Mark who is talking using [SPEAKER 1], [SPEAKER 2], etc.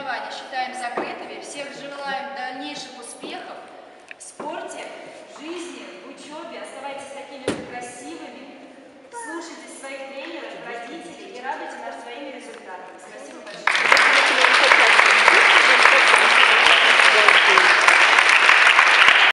[SPEAKER 1] соревнования считаем закрытыми. Всех желаем дальнейших успехов в спорте, в жизни, в учебе. Оставайтесь такими же красивыми. Слушайте своих тренеров, родителей и радуйте нас своими результатами.